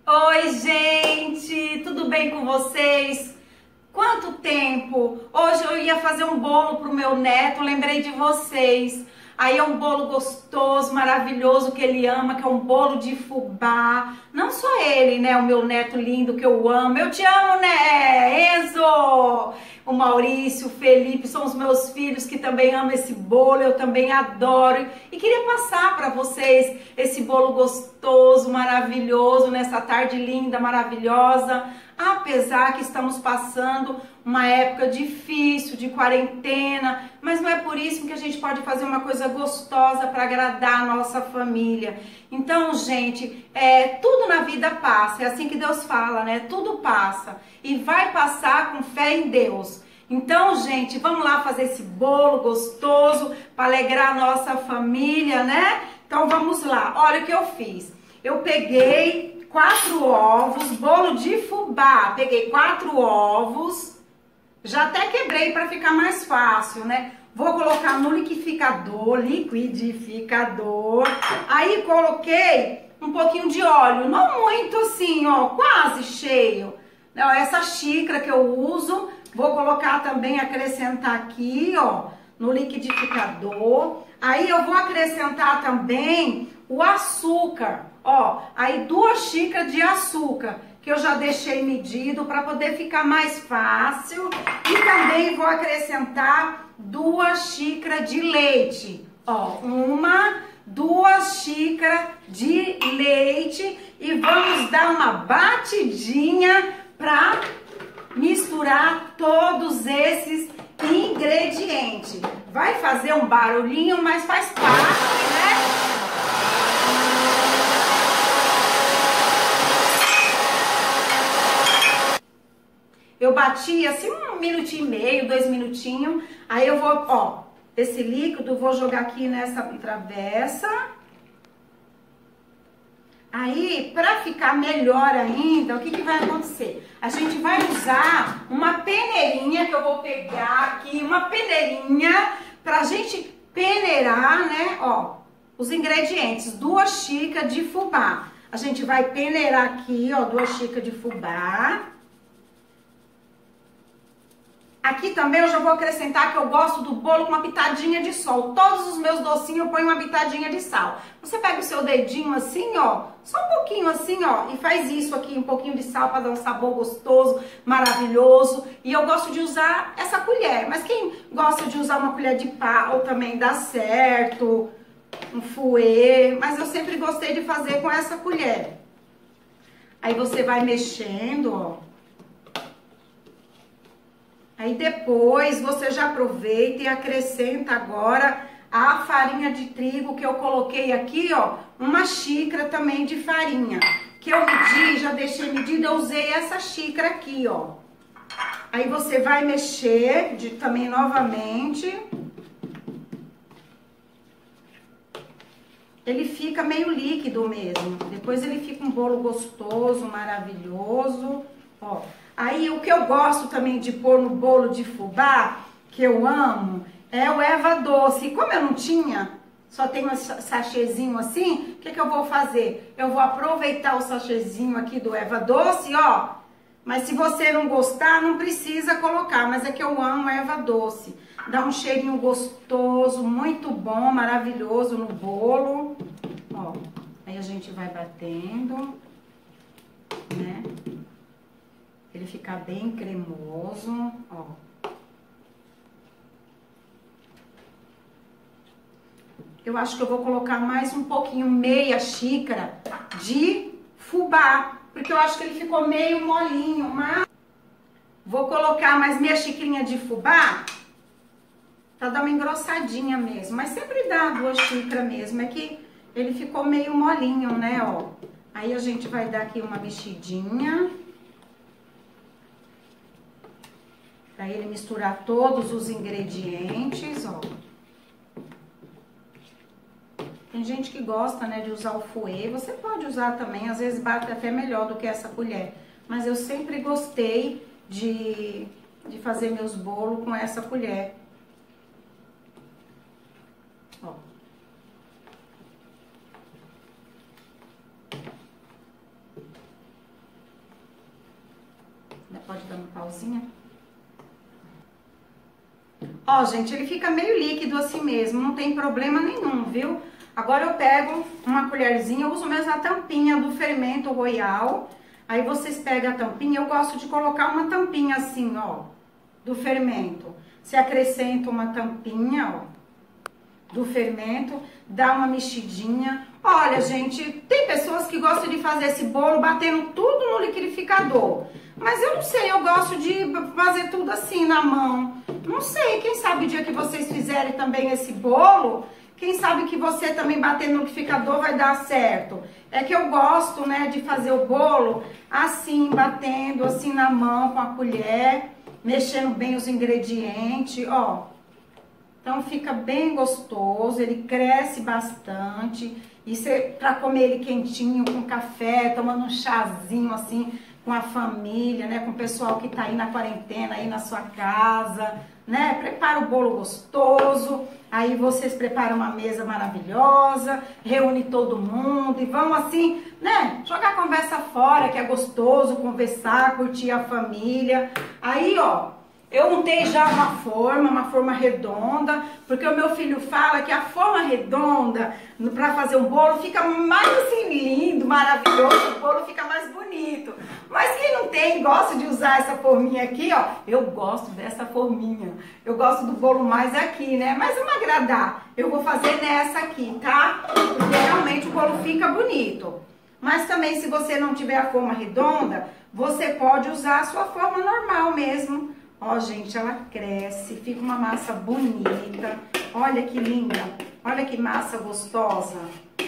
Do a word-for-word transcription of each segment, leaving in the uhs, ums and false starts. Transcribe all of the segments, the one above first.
Oi, gente, tudo bem com vocês? Quanto tempo? Hoje eu ia fazer um bolo pro meu neto, lembrei de vocês. Aí é um bolo gostoso, maravilhoso, que ele ama, que é um bolo de fubá. Não só ele, né? O meu neto lindo que eu amo. Eu te amo, né, Enzo? O Maurício, o Felipe, são os meus filhos que também amam esse bolo, eu também adoro. E queria passar para vocês esse bolo gostoso, maravilhoso, nessa tarde linda, maravilhosa. Apesar que estamos passando uma época difícil, de quarentena, mas não é por isso que a gente pode fazer uma coisa gostosa para agradar a nossa família. Então, gente, é, tudo na vida passa, é assim que Deus fala, né? Tudo passa e vai passar com fé em Deus. Então, gente, vamos lá fazer esse bolo gostoso para alegrar a nossa família, né? Então, vamos lá. Olha o que eu fiz. Eu peguei quatro ovos, bolo de fubá. Peguei quatro ovos, já até quebrei para ficar mais fácil, né? Vou colocar no liquidificador, liquidificador. Aí coloquei um pouquinho de óleo, não muito assim, ó, quase cheio. Não, essa xícara que eu uso, vou colocar também, acrescentar aqui, ó, no liquidificador. Aí eu vou acrescentar também o açúcar, ó, aí duas xícaras de açúcar, que eu já deixei medido para poder ficar mais fácil. E também vou acrescentar duas xícaras de leite, ó, uma, duas xícaras de leite e vamos dar uma batidinha para misturar todos esses ingredientes. Vai fazer um barulhinho, mas faz parte, né? Eu bati assim um minutinho e meio, dois minutinhos. Aí eu vou, ó, esse líquido vou jogar aqui nessa travessa. Aí, para ficar melhor ainda, o que que vai acontecer? A gente vai usar uma peneirinha que eu vou pegar aqui, uma peneirinha pra gente peneirar, né, ó, os ingredientes. Duas xícaras de fubá. A gente vai peneirar aqui, ó, duas xícaras de fubá. Aqui também eu já vou acrescentar que eu gosto do bolo com uma pitadinha de sal. Todos os meus docinhos eu ponho uma pitadinha de sal. Você pega o seu dedinho assim, ó, só um pouquinho assim, ó, e faz isso aqui, um pouquinho de sal para dar um sabor gostoso, maravilhoso. E eu gosto de usar essa colher, mas quem gosta de usar uma colher de pau também dá certo, um fouet, mas eu sempre gostei de fazer com essa colher. Aí você vai mexendo, ó. Aí depois você já aproveita e acrescenta agora a farinha de trigo que eu coloquei aqui, ó, uma xícara também de farinha. Que eu medi, já deixei medida, eu usei essa xícara aqui, ó. Aí você vai mexer de, também novamente. Ele fica meio líquido mesmo. Depois ele fica um bolo gostoso, maravilhoso, ó. Aí, o que eu gosto também de pôr no bolo de fubá, que eu amo, é o erva doce. E como eu não tinha, só tenho um sachêzinho assim, o que que eu vou fazer? Eu vou aproveitar o sachêzinho aqui do erva doce, ó. Mas se você não gostar, não precisa colocar, mas é que eu amo erva doce. Dá um cheirinho gostoso, muito bom, maravilhoso no bolo. Ó, aí a gente vai batendo, né? Ele ficar bem cremoso, ó. Eu acho que eu vou colocar mais um pouquinho, meia xícara de fubá, porque eu acho que ele ficou meio molinho, mas vou colocar mais meia xicrinha de fubá pra dar uma engrossadinha mesmo, mas sempre dá duas xícaras mesmo, é que ele ficou meio molinho, né, ó. Aí a gente vai dar aqui uma mexidinha. Pra ele misturar todos os ingredientes, ó. Tem gente que gosta, né, de usar o fouet. Você pode usar também, às vezes bate até melhor do que essa colher. Mas eu sempre gostei de, de fazer meus bolos com essa colher. Ó. Pode dar uma pausinha. Ó, gente, ele fica meio líquido assim mesmo, não tem problema nenhum, viu? Agora eu pego uma colherzinha, eu uso mesmo a tampinha do fermento royal. Aí vocês pegam a tampinha, eu gosto de colocar uma tampinha assim, ó, do fermento. Você acrescenta uma tampinha, ó, do fermento, dá uma mexidinha. Olha, gente, tem pessoas que gostam de fazer esse bolo batendo tudo no liquidificador. Mas eu não sei, eu gosto de fazer tudo assim na mão. Não sei, quem sabe o dia que vocês fizerem também esse bolo, quem sabe que você também bater no liquidificador vai dar certo. É que eu gosto, né, de fazer o bolo assim, batendo assim na mão com a colher, mexendo bem os ingredientes, ó. Então fica bem gostoso, ele cresce bastante. E você, pra comer ele quentinho, com café, tomando um chazinho assim, com a família, né? Com o pessoal que tá aí na quarentena, aí na sua casa, né? Prepara o bolo gostoso, aí vocês preparam uma mesa maravilhosa, reúne todo mundo e vão assim, né? Jogar a conversa fora, que é gostoso, conversar, curtir a família. Aí, ó, eu untei já uma forma, uma forma redonda, porque o meu filho fala que a forma redonda para fazer um bolo fica mais assim lindo, maravilhoso, o bolo fica mais bonito. Mas quem não tem, gosta de usar essa forminha aqui, ó, eu gosto dessa forminha. Eu gosto do bolo mais aqui, né? Mas não agradar, eu vou fazer nessa aqui, tá? Porque realmente o bolo fica bonito. Mas também, se você não tiver a forma redonda, você pode usar a sua forma normal mesmo. Ó, gente, ela cresce, fica uma massa bonita. Olha que linda, olha que massa gostosa.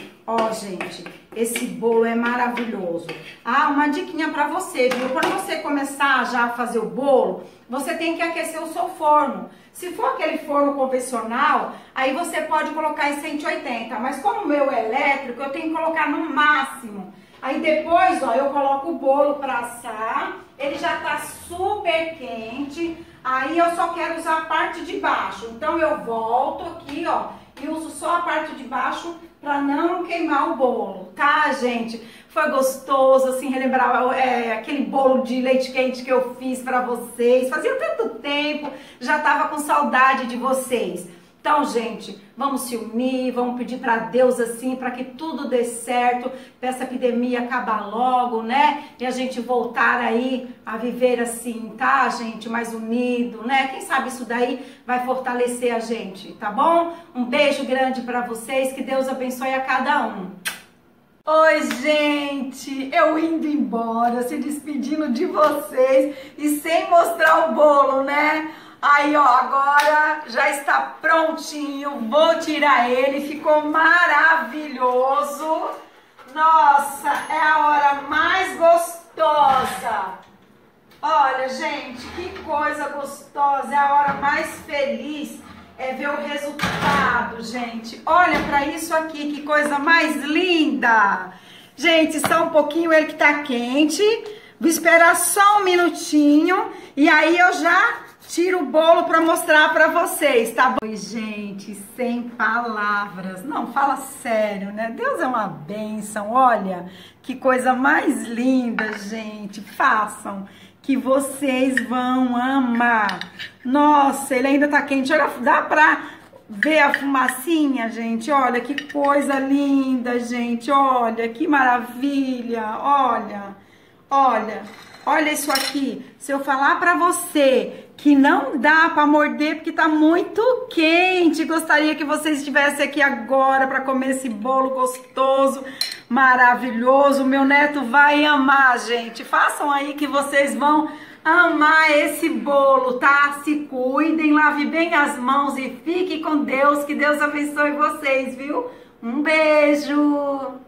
Ó, gente, esse bolo é maravilhoso. Ah, uma diquinha pra você, viu? Quando você começar já a fazer o bolo, você tem que aquecer o seu forno. Se for aquele forno convencional, aí você pode colocar em cento e oitenta. Mas como o meu é elétrico, eu tenho que colocar no máximo. Aí depois, ó, eu coloco o bolo pra assar. Ele já tá super quente. Aí eu só quero usar a parte de baixo. Então eu volto aqui, ó, e uso só a parte de baixo pra não queimar o bolo, tá, gente? Foi gostoso, assim, relembrar é, aquele bolo de leite quente que eu fiz pra vocês. Fazia tanto tempo, já tava com saudade de vocês. Então, gente, vamos se unir, vamos pedir para Deus assim, para que tudo dê certo, para essa epidemia acabar logo, né? E a gente voltar aí a viver assim, tá, gente? Mais unido, né? Quem sabe isso daí vai fortalecer a gente, tá bom? Um beijo grande para vocês, que Deus abençoe a cada um. Oi, gente, eu indo embora, se despedindo de vocês e sem mostrar o bolo, né? Aí, ó, agora já está prontinho, vou tirar ele, ficou maravilhoso. Nossa, é a hora mais gostosa. Olha, gente, que coisa gostosa, é a hora mais feliz, é ver o resultado, gente. Olha pra isso aqui, que coisa mais linda. Gente, só um pouquinho ele que tá quente, vou esperar só um minutinho e aí eu já tiro o bolo para mostrar para vocês, tá bom? Oi, gente, sem palavras. Não, fala sério, né? Deus é uma bênção, olha, que coisa mais linda, gente. Façam, que vocês vão amar. Nossa, ele ainda tá quente. Olha, dá pra ver a fumacinha, gente? Olha, que coisa linda, gente. Olha, que maravilha. Olha, olha, olha isso aqui. Se eu falar pra você que não dá para morder porque tá muito quente. Gostaria que vocês estivessem aqui agora para comer esse bolo gostoso, maravilhoso. Meu neto vai amar, gente. Façam aí que vocês vão amar esse bolo, tá? Se cuidem, lave bem as mãos e fique com Deus. Que Deus abençoe vocês, viu? Um beijo!